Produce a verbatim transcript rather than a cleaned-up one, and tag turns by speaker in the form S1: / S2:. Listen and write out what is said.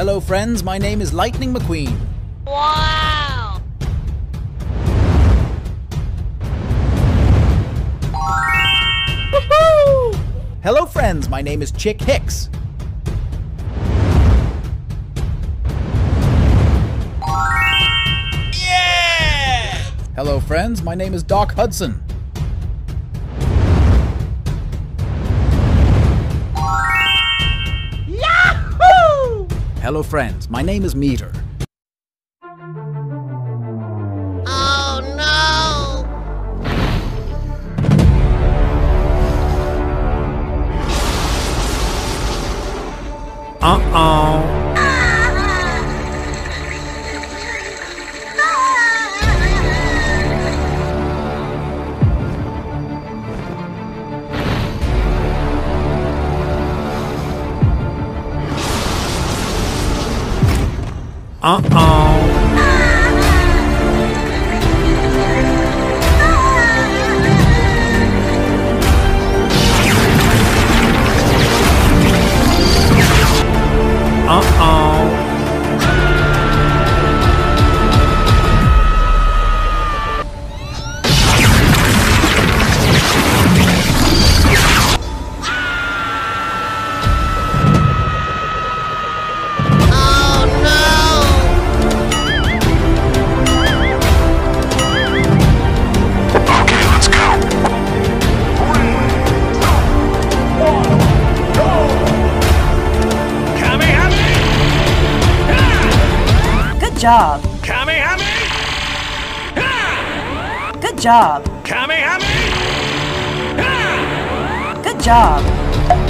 S1: Hello friends, my name is Lightning McQueen.
S2: Wow!
S1: Woohoo! Hello friends, my name is Chick Hicks. Yeah! Hello friends, my name is Doc Hudson. Yahoo! Hello friends, my name is Meter.
S2: Oh no!
S1: Uh-oh. Uh-oh. Uh-oh.
S3: Good job.
S4: Kamehame!
S3: Good job.
S4: Kamehame!
S3: Good job.